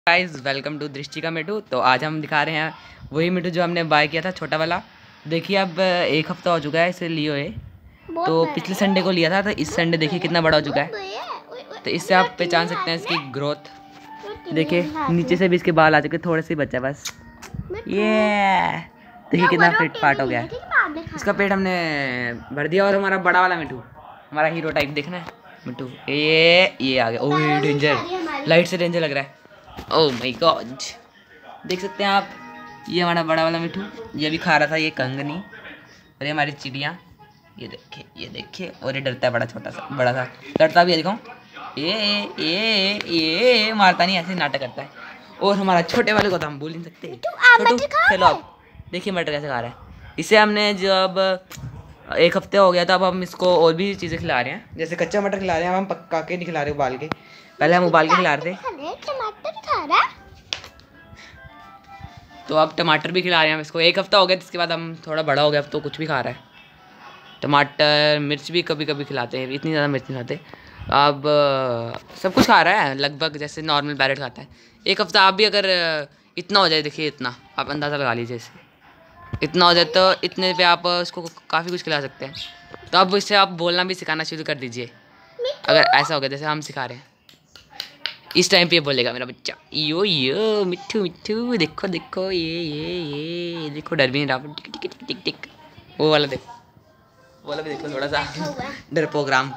Guys welcome to दृष्टि का मिठू। तो आज हम दिखा रहे हैं वही मिठू जो हमने बाय किया था, छोटा वाला। देखिए अब 1 हफ्ता हो चुका है इसे लिए हुए। तो पिछले संडे को लिया था, तो इस संडे देखिए कितना बड़ा हो चुका है। तो इससे आप पहचान सकते हैं इसकी ग्रोथ। देखिए नीचे से भी इसके बाल आ चुके, थोड़े से बचा बस। ये देखिए कितना फिट फाट हो गया है। इसका पेट हमने भर दिया। और हमारा बड़ा वाला मिठू, हमारा हीरो टाइप देखना है मिठू, ये आ गया। ओह डेंजर, लाइट से डेंजर लग रहा है। ओह माय गॉड, देख सकते हैं आप, ये हमारा बड़ा वाला मिठू। ये भी खा रहा था ये कंगनी। और ये हमारी चिड़िया, ये देखिए। और ये डरता है बड़ा छोटा सा, बड़ा सा डरता भी है। देखो ये मारता नहीं, ऐसे नाटक करता है। और हमारा छोटे वाले को तो हम भूल नहीं सकते। छोटू चलो आप देखिए मटर कैसे खा रहा है। इसे हमने जब 1 हफ्ते हो गया था, अब हम इसको और भी चीज़ें खिला रहे हैं। जैसे कच्चा मटर खिला रहे हैं, अब हम पका के नहीं खिला रहे, उबाल के। पहले हम उबाल के खिला रहे थे, तो अब टमाटर भी खिला रहे हैं हम इसको। 1 हफ्ता हो गया, इसके बाद हम थोड़ा बड़ा हो गया, अब तो कुछ भी खा रहा है। टमाटर मिर्च भी कभी कभी खिलाते हैं, इतनी ज़्यादा मिर्च नहीं खाते। अब सब कुछ खा रहा है लगभग, जैसे नॉर्मल पैरेट खाता है। 1 हफ्ता आप भी अगर इतना हो जाए, देखिए इतना आप अंदाज़ा लगा लीजिए, इसे इतना हो जाए तो इतने पे आप उसको काफ़ी कुछ खिला सकते हैं। तो अब इससे आप बोलना भी सिखाना शुरू कर दीजिए। अगर ऐसा हो गया जैसे हम सिखा रहे हैं, इस टाइम पे बोलेगा मेरा बच्चा यो यो मिट्ठू मिट्ठू, देखो देखो ये देखो, डर भी नहीं रहा। टिक टिक टिक टिक टिक, वो वाला देखो, वो वाला भी देखो, थोड़ा सा डर प्रोग्राम।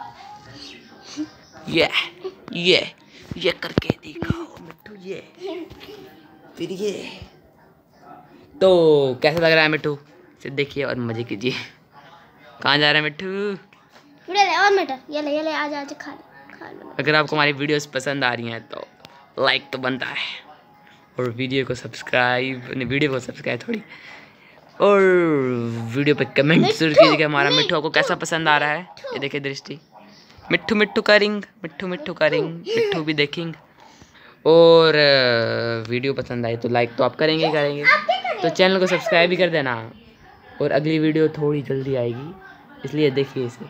ये करके दिखाओ मिट्ठू, ये फिर ये। तो कैसा लग रहा है मिट्ठू, सिर्फ देखिए और मजे कीजिए। कहाँ जा रहा है मिट्ठू? और मटर ये ले आजा खा ले। अगर आपको हमारी वीडियोस पसंद आ रही हैं तो लाइक तो बनता है, और वीडियो को सब्सक्राइब थोड़ी, और वीडियो पे कमेंट जरूर कीजिए कि हमारा मिट्ठू आपको कैसा पसंद आ रहा है। ये देखिए दृष्टि, मिट्ठू मिट्ठू का रिंग, मिट्ठू भी देखेंगे। और वीडियो पसंद आई तो लाइक तो आप करेंगे ही करेंगे, तो चैनल को सब्सक्राइब भी कर देना। और अगली वीडियो थोड़ी जल्दी आएगी, इसलिए देखिए इसे।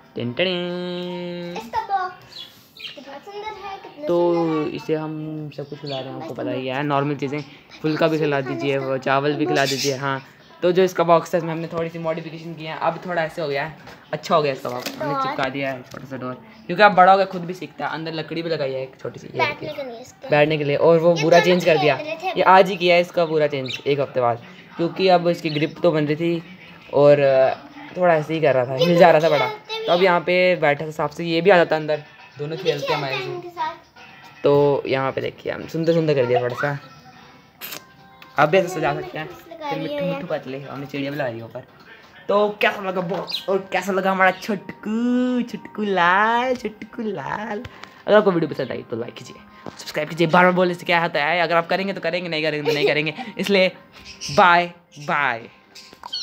तो इसे हम सब कुछ खिला रहे हैं, आपको पता ही है, नॉर्मल चीज़ें। फुल्का भी खिला दीजिए, वो चावल भी खिला दीजिए। हाँ, तो जो इसका बॉक्स है इसमें हमने थोड़ी सी मॉडिफिकेशन की है, अब थोड़ा ऐसे हो गया है, अच्छा हो गया इसका बॉक्स। हमने चिपका दिया है छोटा सा डोर, क्योंकि अब बड़ा हो गया, खुद भी सीखता है। अंदर लकड़ी भी लगाई है एक छोटी सी बैठने के लिए। और वो पूरा चेंज कर दिया, ये आज ही किया है इसका पूरा चेंज 1 हफ्ते बाद, क्योंकि अब इसकी ग्रिप तो बन रही थी और थोड़ा ऐसे ही कर रहा था, हिल जा रहा था बड़ा। तो अब यहाँ पे बैठा था हिसाब से ये भी आ जाता अंदर, दोनों खेलते हैं हमारे से। तो यहाँ पे देखिए हम सुंदर कर दिया थोड़ा सा। आप भी ऐसे सजा सकते हैं। फिर मिट्ठू का चले, हमने चिड़िया भी लगा दी ऊपर। तो कैसा लगा बॉक्स, और कैसा लगा हमारा छुटकू लाल। अगर आपको वीडियो पसंद आई तो लाइक कीजिए, सब्सक्राइब कीजिए। बार बोलने से क्या होता है, अगर आप करेंगे तो करेंगे, नहीं करेंगे तो नहीं करेंगे। इसलिए बाय बाय।